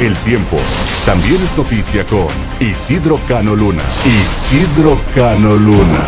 El tiempo también es noticia con Isidro Cano Luna. Isidro Cano Luna.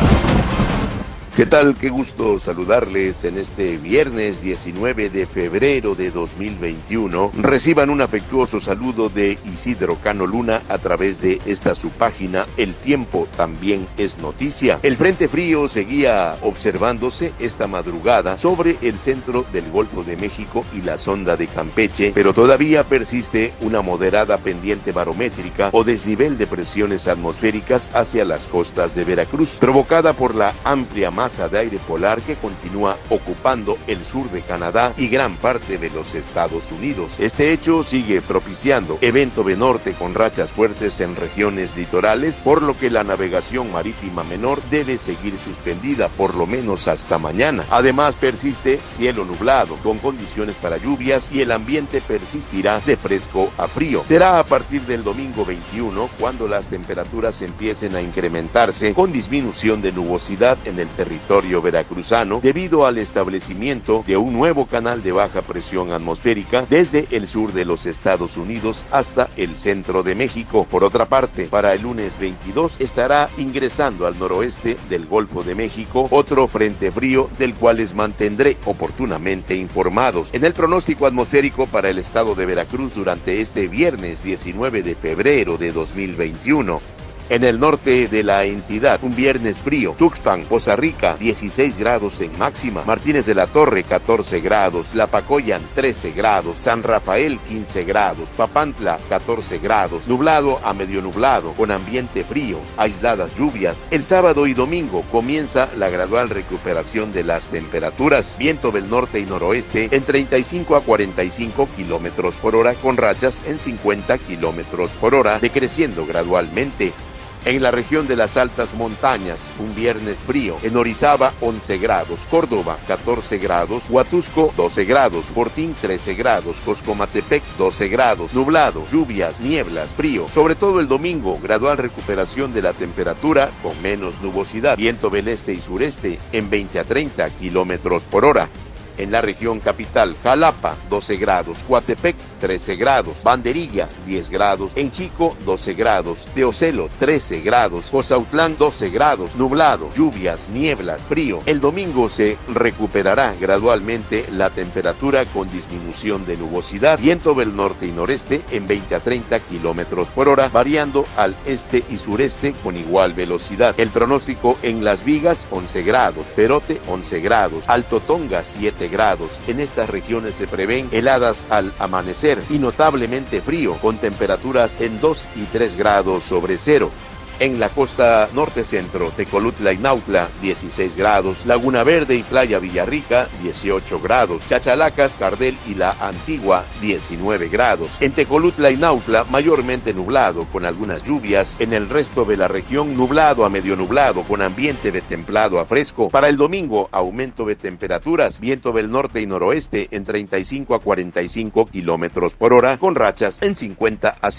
¿Qué tal? Qué gusto saludarles en este viernes 19 de febrero de 2021. Reciban un afectuoso saludo de Isidro Cano Luna a través de esta su página. El tiempo también es noticia. El frente frío seguía observándose esta madrugada sobre el centro del Golfo de México y la sonda de Campeche, pero todavía persiste una moderada pendiente barométrica o desnivel de presiones atmosféricas hacia las costas de Veracruz, provocada por la amplia masa de aire polar que continúa ocupando el sur de Canadá y gran parte de los Estados Unidos. Este hecho sigue propiciando evento de norte con rachas fuertes en regiones litorales, por lo que la navegación marítima menor debe seguir suspendida por lo menos hasta mañana. Además persiste cielo nublado con condiciones para lluvias y el ambiente persistirá de fresco a frío. Será a partir del domingo 21 cuando las temperaturas empiecen a incrementarse con disminución de nubosidad en el territorio veracruzano debido al establecimiento de un nuevo canal de baja presión atmosférica desde el sur de los Estados Unidos hasta el centro de México. Por otra parte, para el lunes 22 estará ingresando al noroeste del Golfo de México otro frente frío del cual les mantendré oportunamente informados. En el pronóstico atmosférico para el estado de Veracruz durante este viernes 19 de febrero de 2021. En el norte de la entidad, un viernes frío. Tuxpan, Poza Rica, 16 grados en máxima. Martínez de la Torre, 14 grados. Tlapacoyan, 13 grados. San Rafael, 15 grados. Papantla, 14 grados. Nublado a medio nublado, con ambiente frío. Aisladas lluvias. El sábado y domingo comienza la gradual recuperación de las temperaturas. Viento del norte y noroeste en 35 a 45 kilómetros por hora, con rachas en 50 kilómetros por hora, decreciendo gradualmente. En la región de las altas montañas, un viernes frío. En Orizaba, 11 grados. Córdoba, 14 grados. Huatusco, 12 grados. Fortín, 13 grados. Coscomatepec, 12 grados. Nublado, lluvias, nieblas, frío. Sobre todo el domingo, gradual recuperación de la temperatura con menos nubosidad. Viento del este y sureste en 20 a 30 kilómetros por hora. En la región capital, Jalapa, 12 grados, Coatepec, 13 grados, Banderilla, 10 grados, en Jico, 12 grados, Teocelo, 13 grados, Josautlán, 12 grados, nublado, lluvias, nieblas, frío. El domingo se recuperará gradualmente la temperatura con disminución de nubosidad, viento del norte y noreste en 20 a 30 kilómetros por hora, variando al este y sureste con igual velocidad. El pronóstico en Las Vigas, 11 grados, Perote, 11 grados, Alto Tonga, 7 grados. En estas regiones se prevén heladas al amanecer y notablemente frío, con temperaturas en 2 y 3 grados sobre cero. En la costa norte-centro, Tecolutla y Nautla, 16 grados. Laguna Verde y Playa Villarrica, 18 grados. Chachalacas, Cardel y La Antigua, 19 grados. En Tecolutla y Nautla, mayormente nublado, con algunas lluvias. En el resto de la región, nublado a medio nublado, con ambiente de templado a fresco. Para el domingo, aumento de temperaturas. Viento del norte y noroeste en 35 a 45 kilómetros por hora, con rachas en 50 a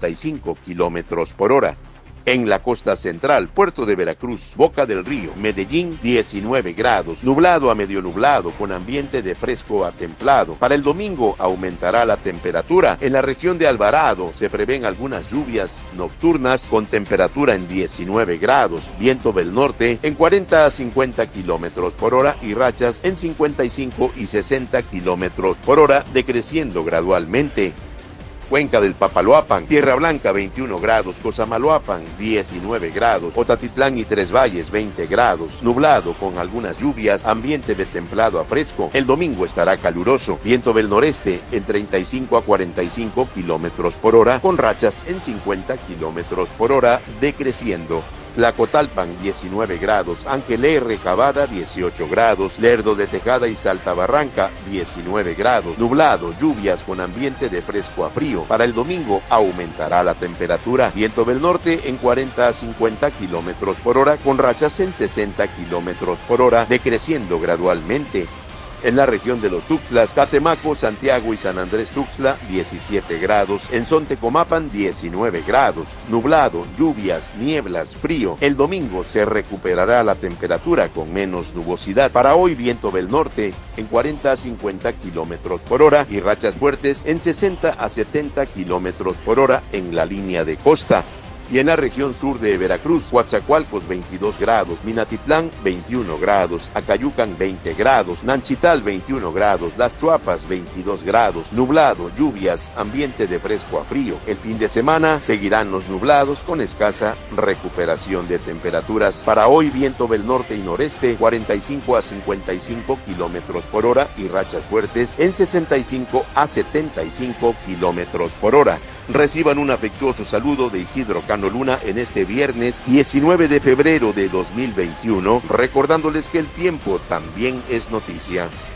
55 kilómetros por hora. En la costa central, Puerto de Veracruz, Boca del Río, Medellín, 19 grados, nublado a medio nublado, con ambiente de fresco a templado. Para el domingo aumentará la temperatura. En la región de Alvarado se prevén algunas lluvias nocturnas con temperatura en 19 grados, viento del norte en 40 a 50 kilómetros por hora y rachas en 55 y 60 kilómetros por hora, decreciendo gradualmente. Cuenca del Papaloapan, Tierra Blanca, 21 grados, Cosamaloapan, 19 grados, Otatitlán y Tres Valles, 20 grados, nublado con algunas lluvias, ambiente de templado a fresco. El domingo estará caluroso, viento del noreste en 35 a 45 kilómetros por hora, con rachas en 50 kilómetros por hora, decreciendo. Tlacotalpan, 19 grados, Ángel R. Cavada, 18 grados, Lerdo de Tejada y Salta Barranca, 19 grados, nublado, lluvias con ambiente de fresco a frío. Para el domingo aumentará la temperatura, viento del norte en 40 a 50 kilómetros por hora, con rachas en 60 kilómetros por hora, decreciendo gradualmente. En la región de los Tuxtlas, Catemaco, Santiago y San Andrés Tuxtla, 17 grados. En Sontecomapan, 19 grados. Nublado, lluvias, nieblas, frío. El domingo se recuperará la temperatura con menos nubosidad. Para hoy, viento del norte en 40 a 50 kilómetros por hora y rachas fuertes en 60 a 70 kilómetros por hora en la línea de costa. Y en la región sur de Veracruz, Coatzacoalcos 22 grados, Minatitlán 21 grados, Acayucan 20 grados, Nanchital 21 grados, Las Chuapas 22 grados, nublado, lluvias, ambiente de fresco a frío. El fin de semana seguirán los nublados con escasa recuperación de temperaturas. Para hoy, viento del norte y noreste 45 a 55 kilómetros por hora y rachas fuertes en 65 a 75 kilómetros por hora. Reciban un afectuoso saludo de Isidro Cano Luna en este viernes 19 de febrero de 2021, recordándoles que el tiempo también es noticia.